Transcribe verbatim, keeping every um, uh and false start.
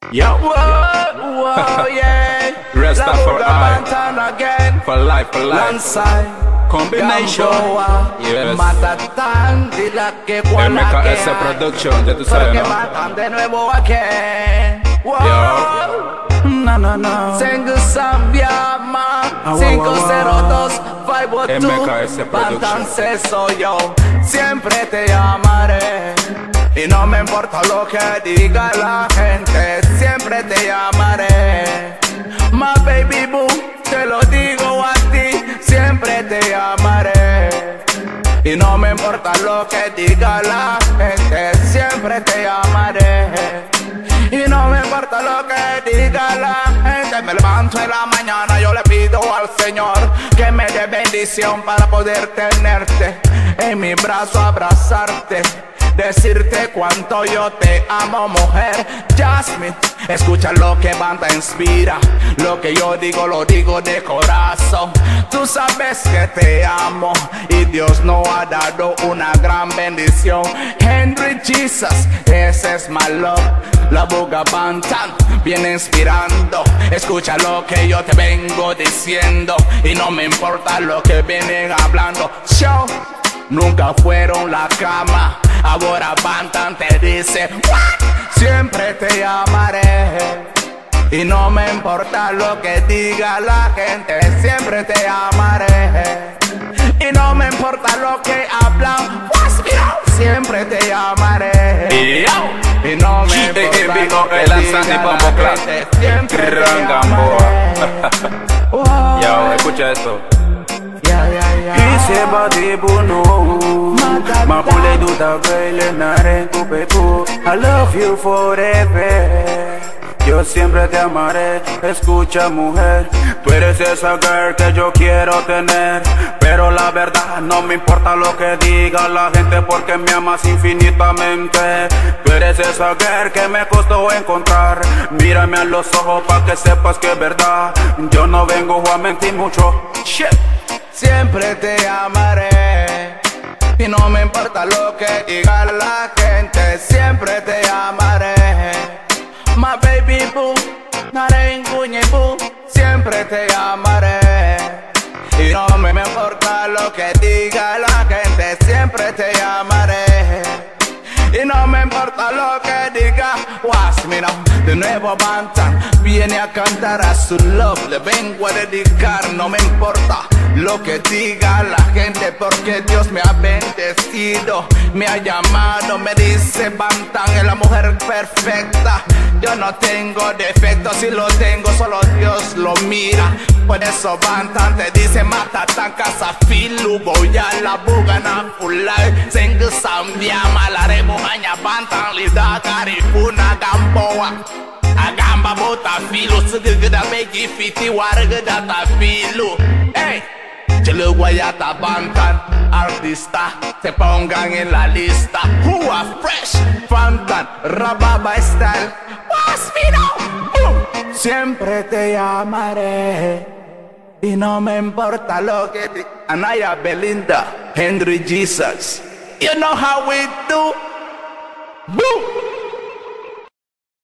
Yo, Whoa, whoa, yeah. Rest La up for Buga I. Bantan again. for life, for life. Lansay. Combination. Gamboa. Yes. Matatan, dila que M cuala K que S hay. Production, ya tú sabes, Porque ¿no? matan de nuevo again. Whoa. Yo. No, no, no. Sengu Sambiama. cinco cero dos cinco M dos. K S Production. Bantan se soy yo. Siempre te llamaré. Y no me importa lo que diga la gente, siempre te llamaré. My baby boo, te lo digo a ti, siempre te llamaré. Y no me importa lo que diga la gente, siempre te llamaré. Y no me importa lo que diga la gente. Me levanto en la mañana, yo le pido al Señor que me dé bendición para poder tenerte en mi brazo, abrazarte, decirte cuánto yo te amo, mujer. Jasmine, escucha lo que banda inspira. Lo que yo digo, lo digo de corazón. Tú sabes que te amo y Dios nos ha dado una gran bendición. Henry Jesus, ese es my love. La Buga Bantan viene inspirando. Escucha lo que yo te vengo diciendo y no me importa lo que vienen hablando. Show, nunca fueron la cama. Ahora Bantan te dice, what? Siempre te llamaré. Y no me importa lo que diga la gente, siempre te llamaré. Y no me importa lo que hablan, siempre te llamaré. Y no me importa lo que diga la gente, siempre te llamaré. Wow. Yo, escucha esto. Yeah, yeah, yeah. Ise bati bunu Mapule duta vele nare kupepu I love you forever. Yo siempre te amaré. Escucha, mujer, tú eres esa girl que yo quiero tener. Pero la verdad no me importa lo que diga la gente, porque me amas infinitamente. Tú eres esa girl que me costó encontrar. Mírame a los ojos pa' que sepas que es verdad. Yo no vengo a mentir mucho. Shit. Siempre te amaré. Y no me importa lo que diga la gente, siempre te amaré. My baby boo, narenguñe boo, siempre te amaré. Y no me importa lo que diga la gente, siempre te llamaré. Y no me importa lo que diga Wasmina. De nuevo Bantan viene a cantar a su love. Le vengo a dedicar, no me importa lo que diga la gente, porque Dios me ha bendecido, me ha llamado, me dice Bantan es la mujer perfecta. Yo no tengo defectos, si lo tengo solo Dios lo mira. Por eso Bantan te dice mata tan casa filu. Voy a la buga na fulai. Sengu sambia malaremo hanya Bantan lida karifuna gamboa. Agamba bota filu segeda megi fiti warga ta filu. Hey, Chelo Guayata Bantan, artista, se pongan en la lista. Who are fresh, Bantan, Rababa style. Uh, siempre te llamaré. Y no me importa lo que diga Anaya Belinda, Henry Jesus. You know how we do. Boo!